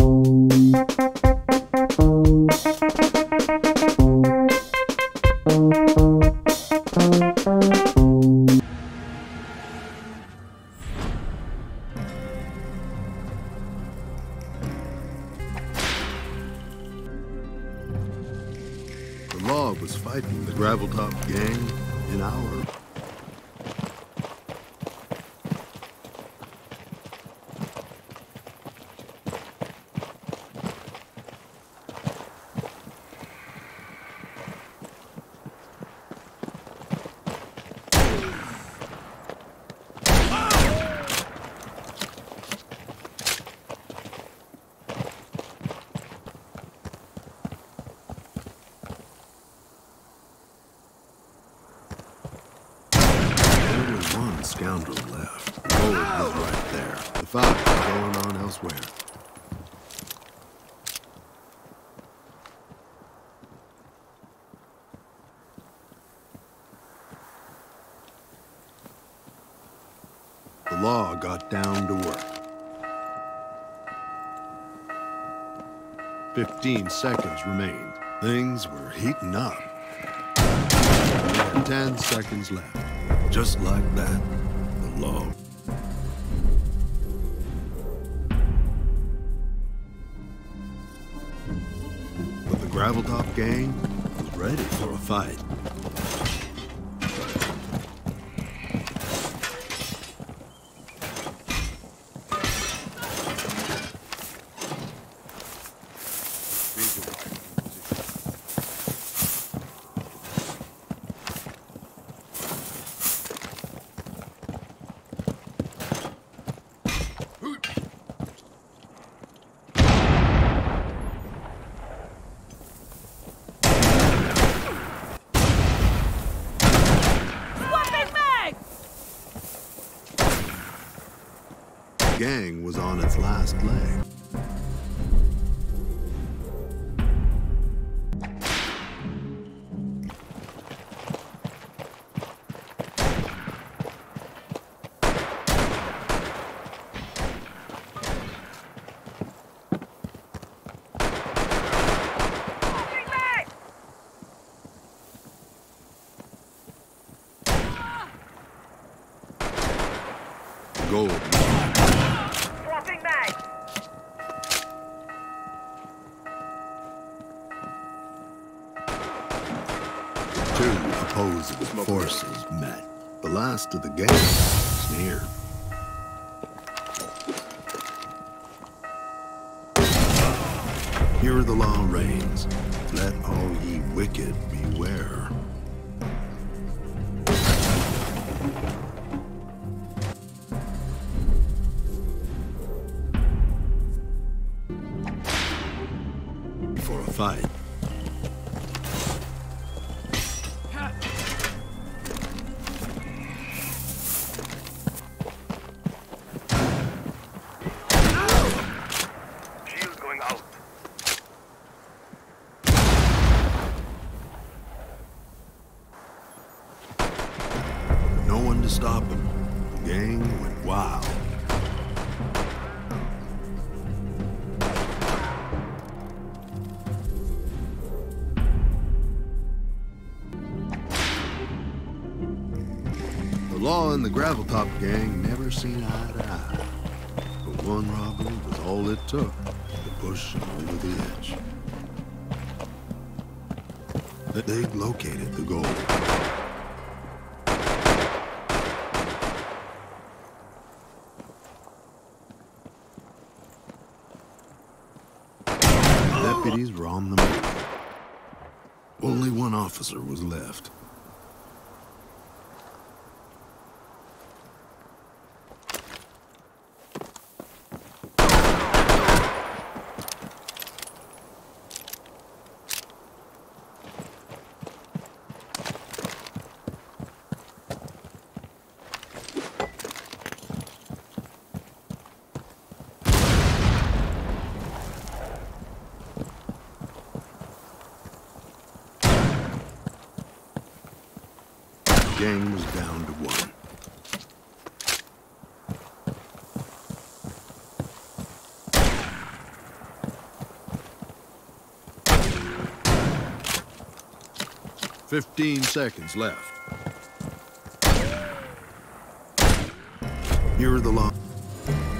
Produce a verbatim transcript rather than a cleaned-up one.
The law was fighting the Graveltop gang in our... Scoundrel left. The gold was right there. The fight was going on elsewhere. The law got down to work. Fifteen seconds remained. Things were heating up. We had ten seconds left. Just like that, the law. But the Graveltop gang was ready for a fight. The gang was on its last leg. Gold. Swapping back. Two opposing forces met. The last of the gang was near. Here the law reigns. Let all ye wicked beware. For a fight. Shield going out. No one to stop him. The gang went wild. The law and the Graveltop gang never seen eye to eye. But one robbery was all it took to push them over the edge. They'd located the gold. Deputies were on the move. Only one officer was left. The gang was down to one. Fifteen seconds left. You're the long.